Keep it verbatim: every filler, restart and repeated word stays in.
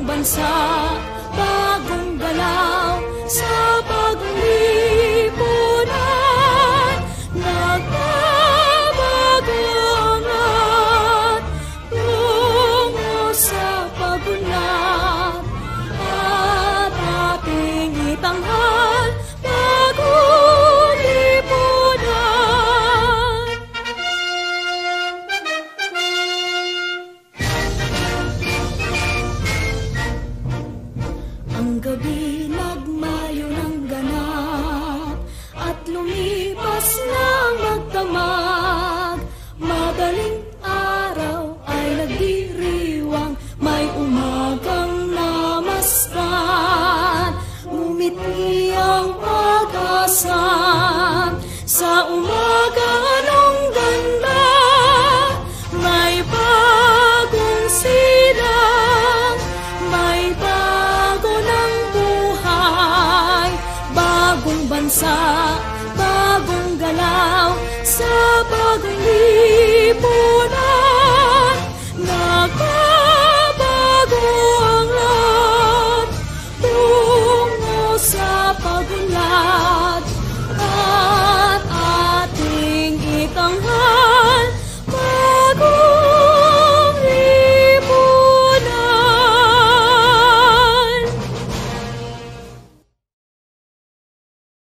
bagong bansa, bagong galaw sa bagong lipunan. Nagbabago ang lahat tungo sa pagunlad at ating itanghal bagong lipunan. Ang gabi nagmayo ng ganap at lumipas ng magdamag. Madaling araw ay nagdiriwang, may umagang namasdan. Ngumiti ang pag-asa sa umaga anong ganda. May bagong silang, may bago ng buhay, bagong bansa,